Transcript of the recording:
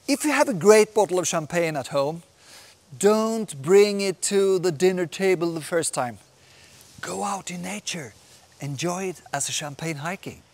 If you have a great bottle of champagne at home, don't bring it to the dinner table the first time. Go out in nature, enjoy it as a champagne hiking.